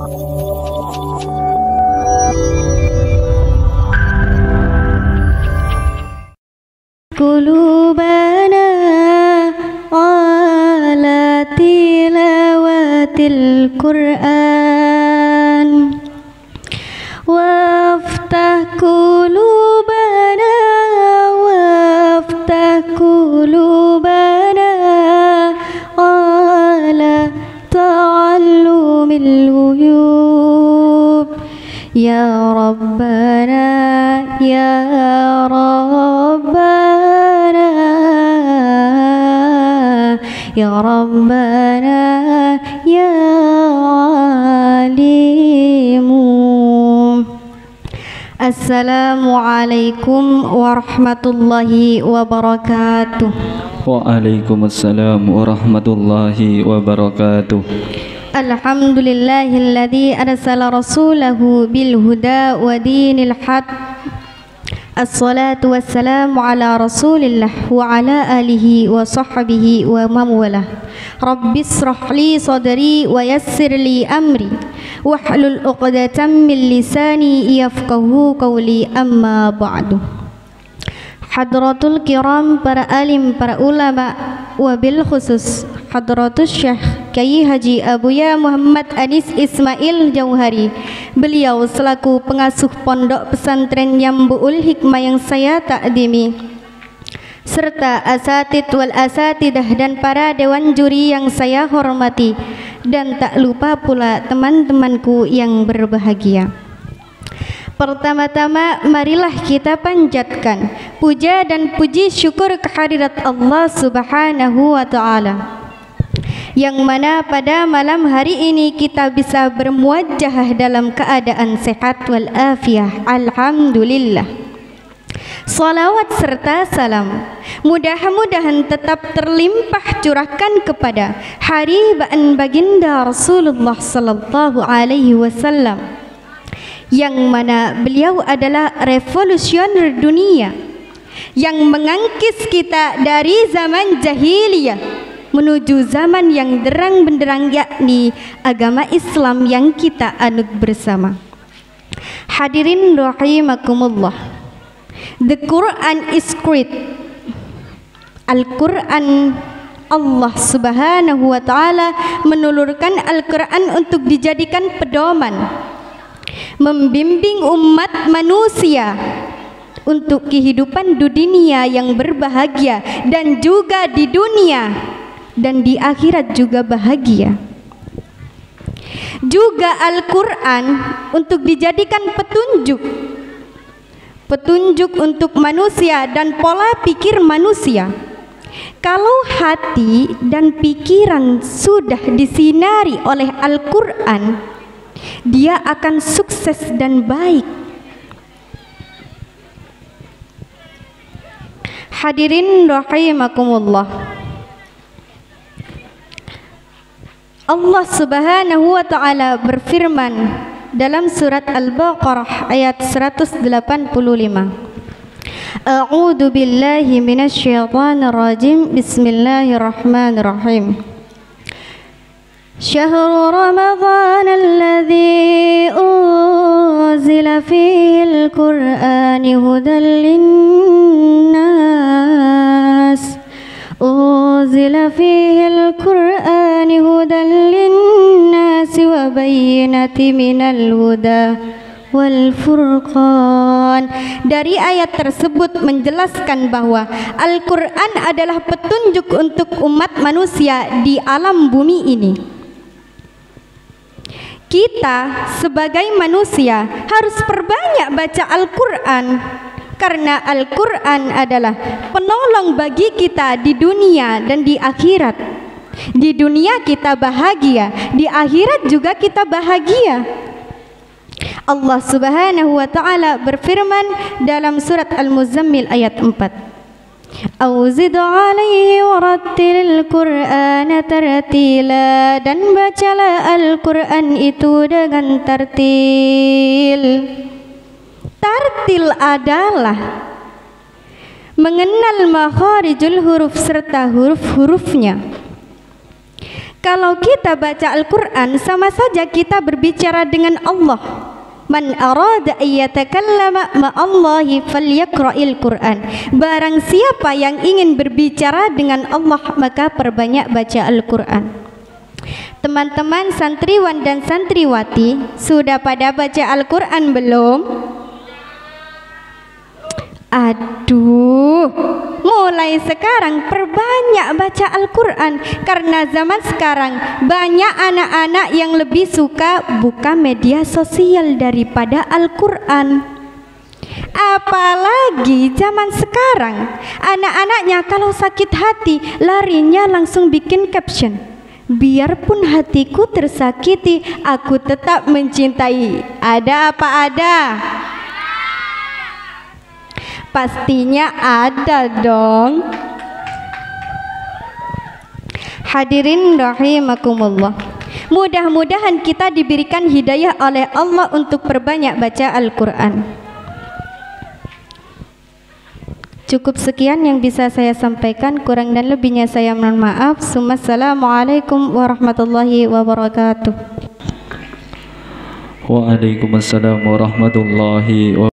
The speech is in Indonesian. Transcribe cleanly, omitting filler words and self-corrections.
قلوبنا على تلاوة القرآن وافتح قلوبنا على تعلم الغيوب يا ربنا يا ربنا يا ربنا يا عليم. Assalamualaikum warahmatullahi wabarakatuh. Waalaikumsalam warahmatullahi wabarakatuh. Alhamdulillahilladzi arsala rasulahu bil huda wa dinil haq. Assalatu wassalamu ala rasulillah wa ala alihi wa sahbihi wa mawalah. Rabbis shrah li sadri wa yassir li amri wahlul 'uqdatam min lisani yafqahu qawli, amma ba'du. Hadratul kiram, para alim, para ulama, wabil khusus Hadratus Syekh Kyai Haji Abuya Muhammad Anis Ismail Jauhari, beliau selaku pengasuh pondok pesantren Yambu'ul Hikmah yang saya takdimi, serta asatid wal asatidah dan para dewan juri yang saya hormati, dan tak lupa pula teman-temanku yang berbahagia. Pertama-tama marilah kita panjatkan puja dan puji syukur kehadirat Allah Subhanahu wa ta'ala, yang mana pada malam hari ini kita bisa bermuajahah dalam keadaan sehat wal afiah. Alhamdulillah. Salawat serta salam mudah-mudahan tetap terlimpah curahkan kepada haribaan baginda Rasulullah sallallahu alaihi wasallam, yang mana beliau adalah revolusioner dunia yang mengangkis kita dari zaman jahiliyah menuju zaman yang derang benderang, yakni agama Islam yang kita anut bersama. Hadirin rahimakumullah, the Quran is great. Al-Quran, Allah Subhanahu wa ta'ala menulurkan Al-Quran untuk dijadikan pedoman, membimbing umat manusia untuk kehidupan dunia yang berbahagia, dan juga di dunia dan di akhirat juga bahagia. Juga Al-Quran untuk dijadikan petunjuk untuk manusia dan pola pikir manusia. Kalau hati dan pikiran sudah disinari oleh Al-Quran, dia akan sukses dan baik. Hadirin rahimakumullah, Allah Subhanahu wa ta'ala berfirman dalam surat Al-Baqarah ayat 185. A'udzu billahi minasyaitonir rajim. Bismillahirrahmanirrahim. Syahrul Ramadhan alladzi unzila fihil Qur'ani hudan linnas. Unzila fihil Qur'ani hudan linnasi wa bayyinati minal huda wal furqan. Dari ayat tersebut menjelaskan bahwa Al-Quran adalah petunjuk untuk umat manusia di alam bumi ini. Kita sebagai manusia harus perbanyak baca Al-Quran, karena Al-Quran adalah penolong bagi kita di dunia dan di akhirat. Di dunia kita bahagia, di akhirat juga kita bahagia. Allah Subhanahu wa ta'ala berfirman dalam surat Al-Muzammil ayat 4. Auzid alaihi warattilil Qur'ana tartila, dan bacalah Al-Quran itu dengan tartil. Tartil adalah mengenal makharijul huruf serta huruf-hurufnya. Kalau kita baca Al-Quran, sama saja kita berbicara dengan Allah. Man arada ayyatakallama ma'allahi falyaqra'il Qur'an. Barang siapa yang ingin berbicara dengan Allah, maka perbanyak baca Al-Quran. Teman-teman santriwan dan santriwati, sudah pada baca Al-Quran belum? Aduh, mulai sekarang perbanyak baca Al-Quran. Karena zaman sekarang banyak anak-anak yang lebih suka buka media sosial daripada Al-Quran. Apalagi zaman sekarang, anak-anaknya kalau sakit hati larinya langsung bikin caption, biarpun hatiku tersakiti, aku tetap mencintai. Ada apa ada? Pastinya ada dong. Hadirin rahimakumullah, mudah-mudahan kita diberikan hidayah oleh Allah untuk perbanyak baca Al-Quran. Cukup sekian yang bisa saya sampaikan, kurang dan lebihnya saya mohon maaf. Assalamualaikum warahmatullahi wabarakatuh. Waalaikumsalam warahmatullahi wabarakatuh.